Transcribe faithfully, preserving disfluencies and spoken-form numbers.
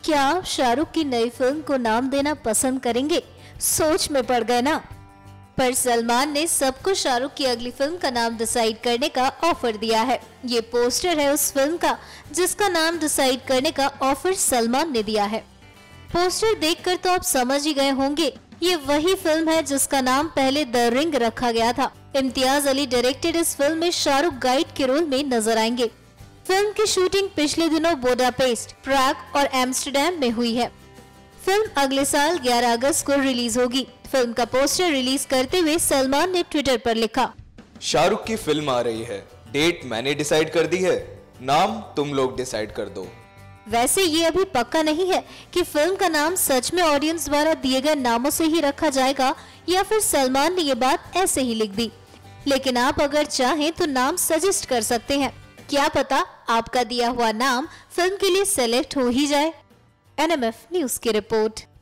क्या आप शाहरुख की नई फिल्म को नाम देना पसंद करेंगे? सोच में पड़ गए ना। पर सलमान ने सबको शाहरुख की अगली फिल्म का नाम डिसाइड करने का ऑफर दिया है। ये पोस्टर है उस फिल्म का जिसका नाम डिसाइड करने का ऑफर सलमान ने दिया है। पोस्टर देखकर तो आप समझ ही गए होंगे, ये वही फिल्म है जिसका नाम पहले द रिंग रखा गया था। इम्तियाज अली डायरेक्टेड इस फिल्म में शाहरुख गाइड के रोल में नजर आएंगे। फिल्म की शूटिंग पिछले दिनों बुडापेस्ट, प्राग और एम्स्टर्डम में हुई है। फिल्म अगले साल ग्यारह अगस्त को रिलीज होगी। फिल्म का पोस्टर रिलीज करते हुए सलमान ने ट्विटर पर लिखा, शाहरुख की फिल्म आ रही है, डेट मैंने डिसाइड कर दी है, नाम तुम लोग डिसाइड कर दो। वैसे ये अभी पक्का नहीं है कि फिल्म का नाम सच में ऑडियंस द्वारा दिए गए नामों से ही रखा जाएगा या फिर सलमान ने ये बात ऐसे ही लिख दी। लेकिन आप अगर चाहें तो नाम सजेस्ट कर सकते हैं, क्या पता आपका दिया हुआ नाम फिल्म के लिए सेलेक्ट हो ही जाए। एन एम एफ न्यूज की रिपोर्ट।